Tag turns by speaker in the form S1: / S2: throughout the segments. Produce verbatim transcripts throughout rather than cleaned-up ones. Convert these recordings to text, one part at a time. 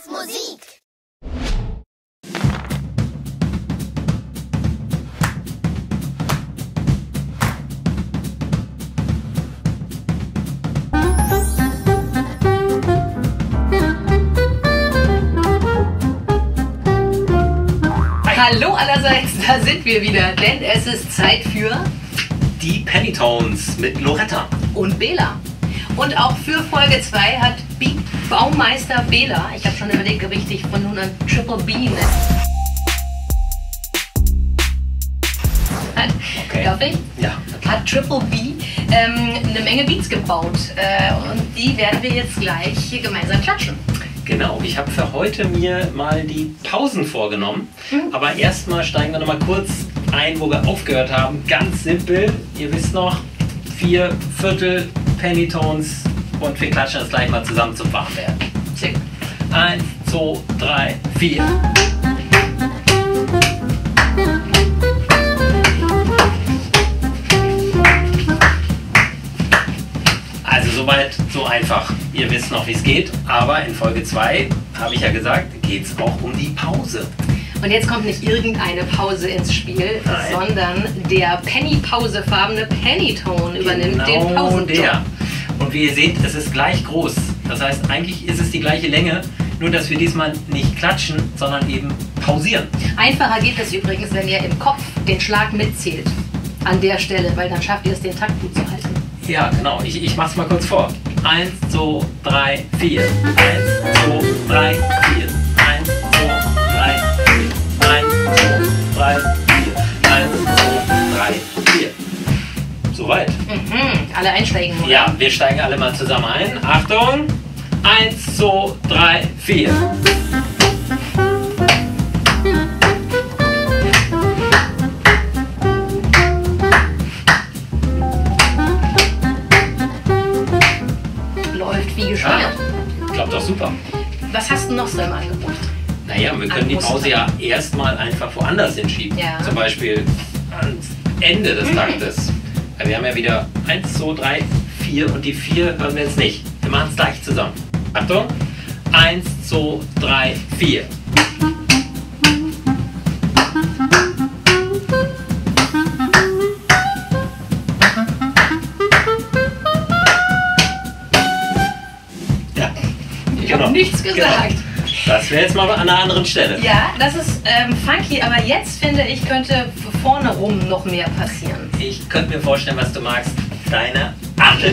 S1: Musik.
S2: Hallo allerseits, da sind wir wieder, denn es ist Zeit für
S3: die Pennytones mit Loretta
S2: und Bela. Und auch für Folge zwei hat Big Baumeister Bela, ich habe schon überlegt, ob ich dich von nun an Triple B nenne.
S3: Okay.
S2: Darf ich?
S3: Ja.
S2: Hat Triple B ähm, eine Menge Beats gebaut äh, und die werden wir jetzt gleich gemeinsam klatschen.
S3: Genau, ich habe für heute mir mal die Pausen vorgenommen, mhm. aber erstmal steigen wir noch mal kurz ein, wo wir aufgehört haben. Ganz simpel, ihr wisst noch, vier Viertel Pennytones und wir klatschen das gleich mal zusammen zum Warmwerden.
S2: Sehr gut.
S3: Eins, zwei, drei, vier. Also soweit, so einfach. Ihr wisst noch, wie es geht, aber in Folge zwei, habe ich ja gesagt, geht es auch um die Pause.
S2: Und jetzt kommt nicht irgendeine Pause ins Spiel,
S3: Nein.
S2: sondern der Penny-Pausefarbene Pennytone übernimmt
S3: genau
S2: den Pausenjob.
S3: Der. Und wie ihr seht, es ist gleich groß. Das heißt, eigentlich ist es die gleiche Länge, nur dass wir diesmal nicht klatschen, sondern eben pausieren.
S2: Einfacher geht es übrigens, wenn ihr im Kopf den Schlag mitzählt. An der Stelle, weil dann schafft ihr es, den Takt gut zu halten.
S3: Ja, genau. Ich, ich mach's mal kurz vor. Eins, zwei, drei, vier. Eins, zwei, drei, vier. Eins, zwei, drei, vier. Eins, zwei, drei, vier. Eins, zwei, drei, vier. Soweit.
S2: Mhm. Alle einsteigen, oder?
S3: Ja, wir steigen alle mal zusammen ein. Achtung! Eins, zwei, drei, vier.
S2: Läuft wie geschmiert.
S3: Ja, klappt doch super.
S2: Was hast du noch so im Angebot?
S3: Naja, wir können die Pause ja erstmal einfach woanders hinschieben.
S2: Ja.
S3: Zum Beispiel ans Ende des Taktes. Wir haben ja wieder eins, zwei, drei, vier und die vier hören wir jetzt nicht. Wir machen es gleich zusammen. Achtung! eins, zwei, drei, vier. Ja.
S2: Ich
S3: Genau.
S2: habe nichts gesagt.
S3: Genau. Das wäre jetzt mal an einer anderen Stelle.
S2: Ja, das ist ähm, funky, aber jetzt finde ich, könnte vorne rum noch mehr passieren.
S3: Ich könnte mir vorstellen, was du magst. Deine Achtel.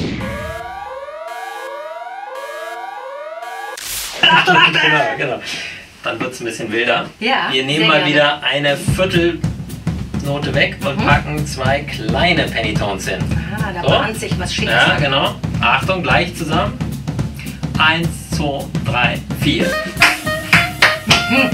S2: Achtung, Achtung!
S3: Genau, genau. Dann wird es ein bisschen wilder.
S2: Ja,
S3: Wir nehmen
S2: sehr
S3: mal
S2: gerne.
S3: wieder eine Viertelnote weg und
S2: Mhm.
S3: packen zwei kleine Pennytones hin.
S2: Ah, da
S3: So.
S2: bahnt sich was Schickes.
S3: Ja, genau. Achtung, gleich zusammen. Eins, zwei, drei, vier.
S2: Hm.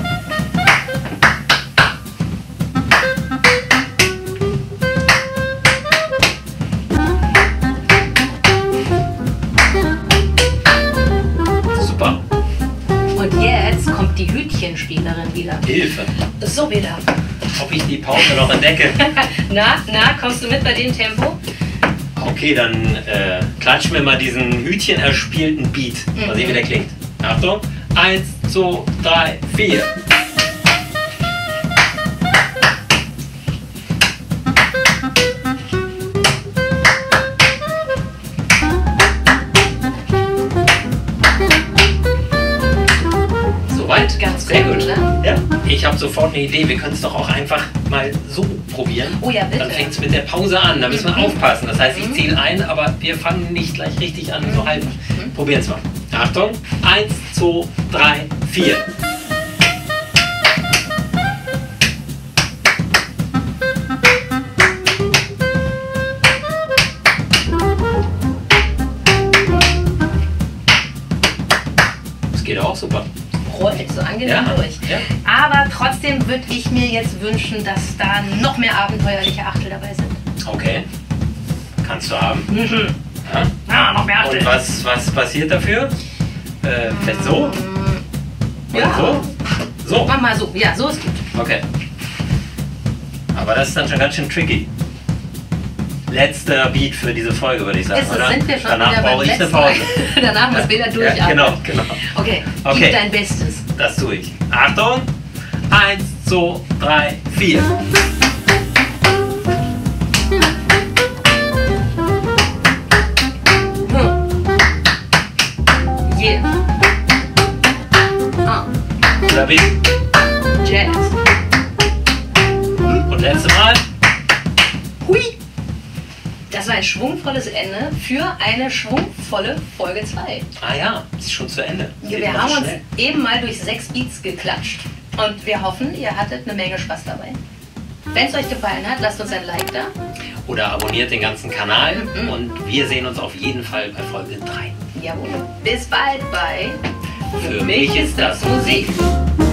S3: Super.
S2: Und jetzt kommt die Hütchenspielerin wieder.
S3: Hilfe.
S2: So wieder.
S3: Ob ich die Pause noch entdecke.
S2: Na, na, kommst du mit bei dem Tempo?
S3: Okay, dann äh, klatschen wir mal diesen Hütchen erspielten Beat. Mal sehen, wie der klingt. Achtung. Eins, zwei, drei, vier. Soweit?
S2: Ganz
S3: sehr
S2: gut,
S3: gut.
S2: ne?
S3: Ja. Ich habe sofort eine Idee. Wir können es doch auch einfach mal so probieren.
S2: Oh ja, bitte.
S3: Dann fängt es mit der Pause an. Da müssen wir
S2: Mhm.
S3: aufpassen. Das heißt, ich
S2: Mhm.
S3: zähle ein, aber wir fangen nicht gleich richtig an zu halten.
S2: Mhm.
S3: Probieren es mal. Achtung. Eins, zwei, drei, vier. Das geht auch super.
S2: Rollt so angenehm
S3: Ja,
S2: durch.
S3: ja.
S2: Aber trotzdem würde ich mir jetzt wünschen, dass da noch mehr abenteuerliche Achtel dabei sind.
S3: Okay. Kannst du haben.
S2: Mhm.
S3: Ja.
S2: Ah, noch mehr Achtel.
S3: Und was, was passiert dafür? Äh, vielleicht so?
S2: Mm, Ja.
S3: Oder so? So.
S2: Mach mal so. Ja, so ist gut.
S3: Okay. Aber das ist dann schon ganz schön tricky. Letzter Beat für diese Folge, würde ich sagen,
S2: Ist es,
S3: oder?
S2: sind wir schon
S3: Danach
S2: wieder beim
S3: brauche ich eine
S2: letzten
S3: Pause.
S2: Danach muss wieder durchatmen.
S3: Ja, genau, genau.
S2: Okay,
S3: Okay.
S2: gib dein Bestes.
S3: das tue ich. Achtung! Eins, zwei, drei, vier.
S2: Yeah. Ah.
S3: Oder wie?
S2: Jazz.
S3: Und letztes Mal.
S2: Hui. Das war ein schwungvolles Ende für eine schwungvolle Folge zwei.
S3: Ah ja, ist schon zu Ende.
S2: Wir
S3: Geht
S2: haben
S3: noch
S2: uns
S3: schnell.
S2: eben mal durch sechs Beats geklatscht. Und wir hoffen, ihr hattet eine Menge Spaß dabei. Wenn es euch gefallen hat, lasst uns ein Like da.
S3: Oder abonniert den ganzen Kanal
S2: Mhm.
S3: und wir sehen uns auf jeden Fall bei Folge drei.
S2: Jawohl. Bis bald bei
S3: Für mich ist das Musik.